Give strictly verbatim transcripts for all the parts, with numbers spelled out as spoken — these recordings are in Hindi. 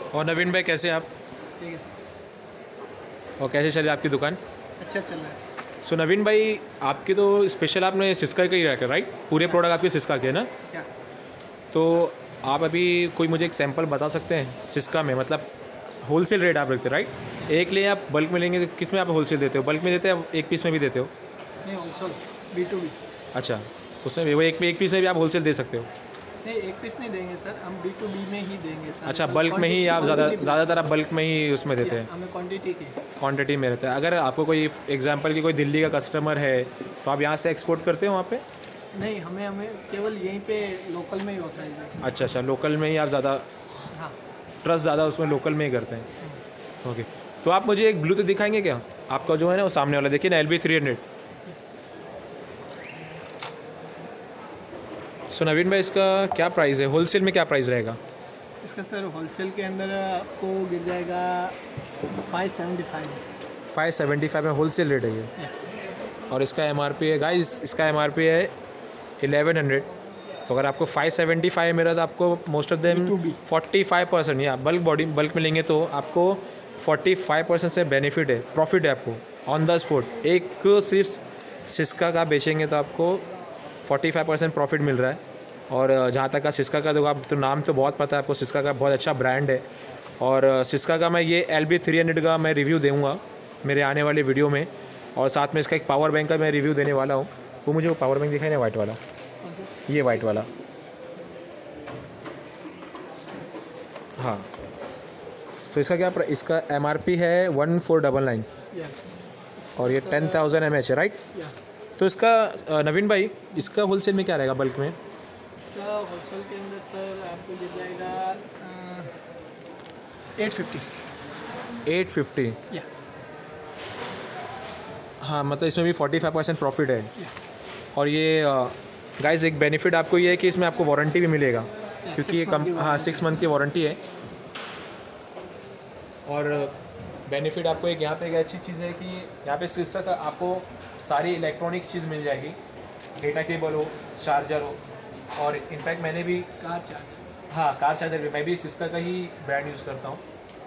और नवीन भाई कैसे हैं आप? ठीक है सर। और कैसे चल रही है आपकी दुकान? अच्छा चल रहा है सर। सो नवीन भाई, आपकी तो स्पेशल आपने सिस्का का ही रखा है, राइट? पूरे प्रोडक्ट आपके सिस्का के हैं ना? क्या? तो आप अभी कोई मुझे एक सैंपल बता सकते हैं सिस्का में, मतलब होलसेल रेट आप रखते हैं, राइट? एक ले आप बल्क में लेंगे तो किस में आप होलसेल देते हो? बल्क में देते हैं, एक पीस में भी देते हो? नहीं, होलसेल बी टू बी। अच्छा, उसमें भी वो एक एक पीस में भी आप होलसेल दे सकते हो? नहीं, एक पीस नहीं देंगे सर, हम बी टू बी में ही देंगे सर। अच्छा, बल्क में ही आप ज़्यादा ज़्यादातर आप बल्क में ही उसमें देते हैं? हमें क्वांटिटी की क्वांटिटी में रहता है। अगर आपको कोई एग्जांपल की कोई दिल्ली का कस्टमर है तो आप यहाँ से एक्सपोर्ट करते हो वहाँ पे? नहीं, हमें हमें केवल यहीं पे लोकल में ही ऑथराइज है। अच्छा अच्छा, लोकल में ही आप ज़्यादा हाँ, ट्रस्ट ज़्यादा उसमें लोकल में ही करते हैं। ओके, तो आप मुझे एक ब्लूटूथ दिखाएंगे क्या? आपका जो है ना वो सामने वाला देखिए ना, L B three hundred. So Naveen भाई, इसका क्या प्राइस है? होलसेल में क्या प्राइस रहेगा? इसका सर होलसेल के अंदर आपको गिर जाएगा five seventy five. Five seventy five में होलसेल रेट है ये। और इसका एम आर पी है गाइस, इसका एम आर पी है इलेवन हंड्रेड। तो अगर आपको फाइव सेवेंटी फाइव मेरा, तो आपको most of them forty five percent या बल्क बॉडी बल्क में लेंगे तो आपको फोर्टी फाइव परसेंट से बेनिफिट है, प्रॉफिट है आपको ऑन द स्पॉट। एक सिर्फ सिस्का का बेचेंगे तो आपको फोर्टी फाइव परसेंट प्रॉफिट मिल रहा है। और जहाँ तक का सिस्का का, तो आप तो नाम तो बहुत पता है आपको, सिस्का का बहुत अच्छा ब्रांड है। और सिस्का का मैं ये एल बी थ्री हंड्रेड का मैं रिव्यू दूँगा मेरे आने वाले वीडियो में। और साथ में इसका एक पावर बैंक का मैं रिव्यू देने वाला हूँ। वो मुझे वो पावर बैंक दिखाई ना, वाइट वाला, ये वाइट वाला। हाँ, तो इसका क्या, इसका एम आर पी है वन फोर डबल नाइन और ये टेन थाउजेंड एम एच है, राइट? तो इसका नवीन भाई, इसका होलसेल में क्या रहेगा बल्क में? इसका होलसेल के अंदर सर आपको गिर जाएगा एट फिफ्टी। Eight fifty? या हाँ, मतलब इसमें भी फोर्टी फाइव परसेंट प्रॉफिट है। और ये गाइस एक बेनिफिट आपको ये है कि इसमें आपको वारंटी भी मिलेगा, क्योंकि ये कम, हाँ, सिक्स मंथ की वारंटी है। और बेनिफिट आपको एक यहाँ पे एक अच्छी चीज़ है कि यहाँ पे सिस्का का आपको सारी इलेक्ट्रॉनिक्स चीज़ मिल जाएगी। डेटा केबल हो, चार्जर हो, और इनफैक्ट मैंने भी कार चार्जर, हाँ कार चार्जर भी, मैं भी सिस्का का ही ब्रांड यूज़ करता हूँ।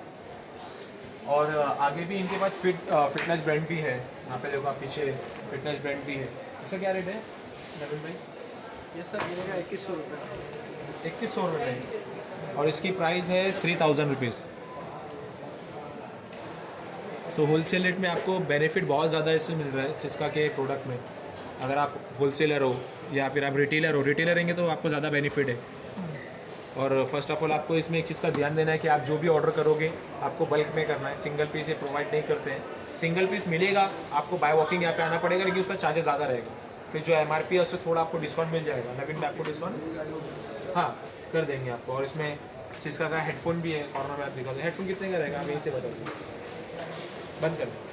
और आगे भी इनके पास फिट फिटनेस ब्रांड भी है। यहाँ पे देखो आप पीछे फिटनेस ब्रांड भी है। इसका क्या रेट है नवीन भाई? ये सर मिलेगा इक्कीस सौ रुपये। इक्कीस सौ रुपये और इसकी प्राइस है three thousand rupees. So wholesale rate में आपको बेनिफिट बहुत ज़्यादा इसमें मिल रहा है सिस्का के प्रोडक्ट में। अगर आप होलसेलर हो या फिर आप रिटेलर हो, रिटेलर रहेंगे तो आपको ज़्यादा बेनिफिट है। और फर्स्ट ऑफ ऑल आपको इसमें एक चीज़ का ध्यान देना है कि आप जो भी ऑर्डर करोगे आपको बल्क में करना है, सिंगल पीस ये प्रोवाइड नहीं करते हैं। सिंगल पीस मिलेगा आपको, बाय वॉकिंग यहाँ पे आना पड़ेगा, लेकिन उसका चार्जेस ज़्यादा रहेगा। फिर जो एम आर पी है उससे थोड़ा आपको डिस्काउंट मिल जाएगा। नवीन में आपको डिस्काउंट हाँ कर देंगे आपको। और इसमें सिस्का का हेडफोन भी है, कॉर्नर में आप दिखा दो। हेडफोन कितने का रहेगा आप यहीं से बता दो, बंद कर दो।